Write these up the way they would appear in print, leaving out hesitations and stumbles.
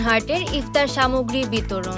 হার্টের ইফতার সামগ্রী বিতরণ।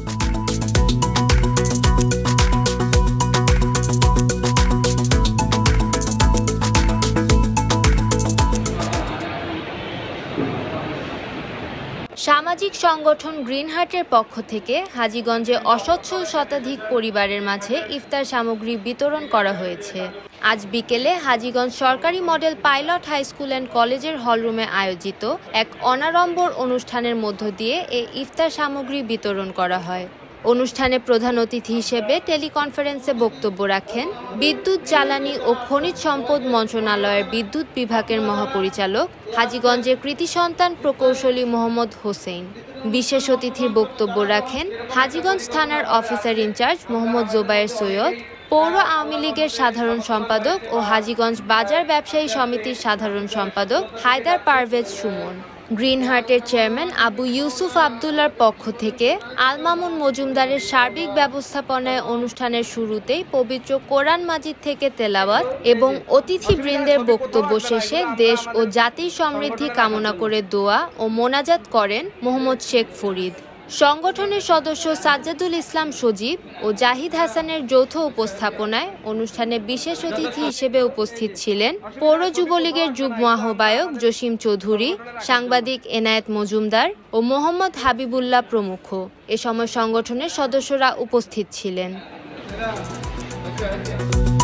সামাজিক সংগঠন গ্রিন হার্টের পক্ষ থেকে হাজীগঞ্জে অসচ্ছল শতাধিক পরিবারের মাঝে ইফতার সামগ্রী বিতরণ করা হয়েছে। আজ বিকেলে হাজীগঞ্জ সরকারি model pilot high school and কলেজের হলরুমে আয়োজিত এক অনাড়ম্বর অনুষ্ঠানের মধ্য দিয়ে এই ইফতার সামগ্রী বিতরণ করা হয়। অনুষ্ঠানে প্রধান অতিথি হিসেবে টেলিকনফারেন্সে বক্তব্য রাখেন বিদ্যুৎ, জ্বালানি ও খনিজ সম্পদ মন্ত্রণালয়ের বিদ্যুৎ বিভাগের মহাপরিচালক হাজীগঞ্জের কৃতি সন্তান প্রকৌশলী মোহাম্মদ হোসেন। বিশেষ অতিথির বক্তব্য রাখেন হাজীগঞ্জ থানার অফিসার ইনচার্জ মোহাম্মদ জোবায়ের সৈয়দ, পৌর আওয়ামী লীগের সাধারণ সম্পাদক ও হাজীগঞ্জ বাজার ব্যবসায়ী সমিতির সাধারণ সম্পাদক হায়দার পারভেজ সুমন। গ্রিন হার্টের চেয়ারম্যান আবু ইউসুফ আবদুল্লার পক্ষ থেকে আল মামুন মজুমদারের সার্বিক ব্যবস্থাপনায় অনুষ্ঠানের শুরুতেই পবিত্র কোরআন মাজিদ থেকে তেলাওয়াত এবং অতিথিবৃন্দের বক্তব্য শেষে দেশ ও জাতির সমৃদ্ধি কামনা করে দোয়া ও মোনাজাত করেন মোহাম্মদ শেখ ফরিদ। সংগঠনের সদস্য সাজ্জাদুল ইসলাম সজীব ও জাহিদ হাসানের যৌথ উপস্থাপনায় অনুষ্ঠানে বিশেষ অতিথি হিসেবে উপস্থিত ছিলেন পৌর যুবলীগের যুগ্ম আহ্বায়ক জসিম চৌধুরী, সাংবাদিক এনায়েত মজুমদার ও মোহাম্মদ হাবিবুল্লাহ প্রমুখ। এ সময় সংগঠনের সদস্যরা উপস্থিত ছিলেন।